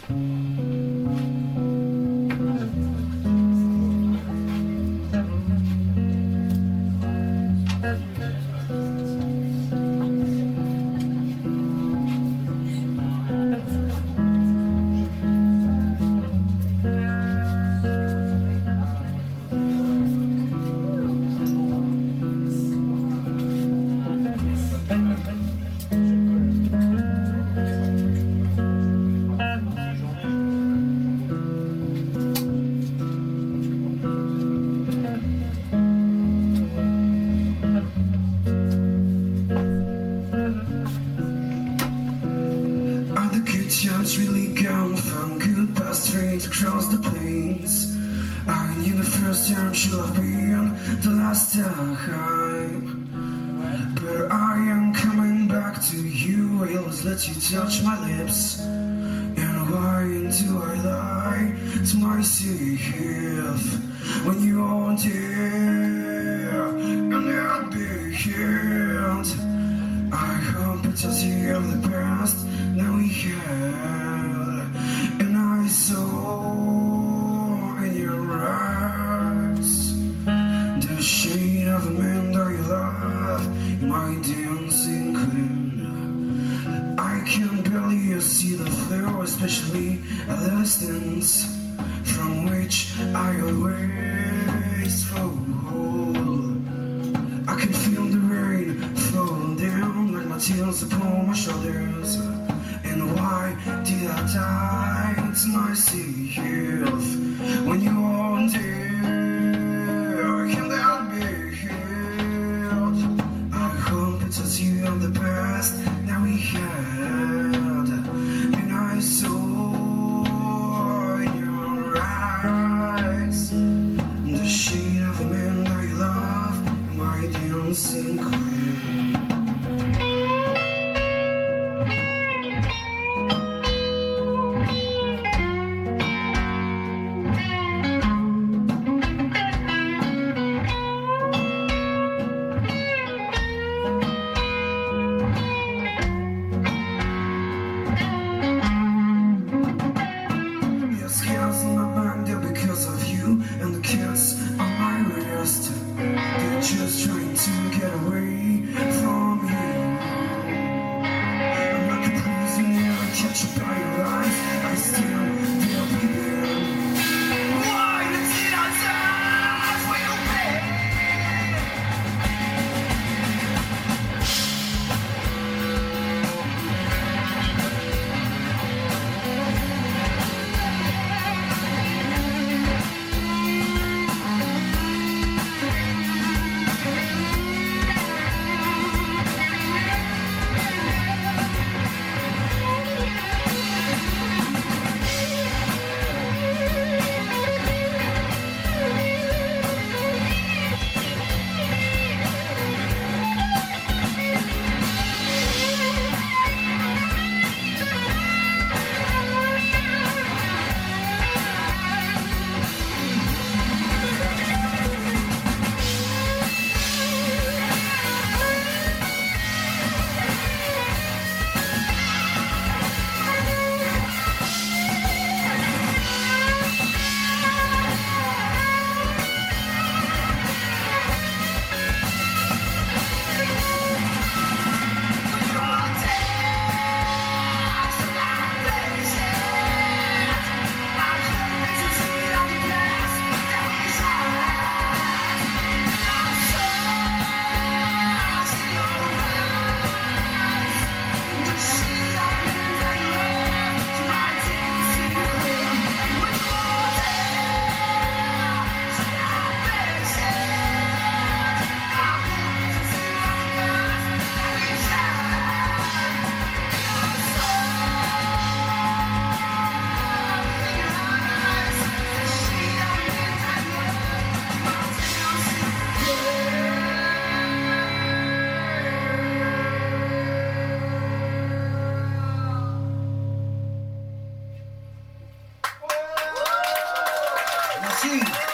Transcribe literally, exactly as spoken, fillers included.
Times really gone from good past straight across the plains. I knew the first time should have been the last time, but I am coming back to you. I always let you touch my lips, and why do I lie to myself when you aren't here and I'll be here? I hope it was you of the past that we had, and I saw in your eyes the shade of a man that you love in my dancing queen. I can barely see the floor, especially at the distance from which I always fall. I can feel the rain falling down like my tears upon my shoulders. And why did I die to myself when you aren't there? Can that be healed? I hope it was you of the past that we had, and I saw in your eyes the shade of a man that you love, my dancing queen. Just trying to get away from you. I'm like a prisoner, captured by your eyes. I still feel begin. Why did I die for your pain? Merci.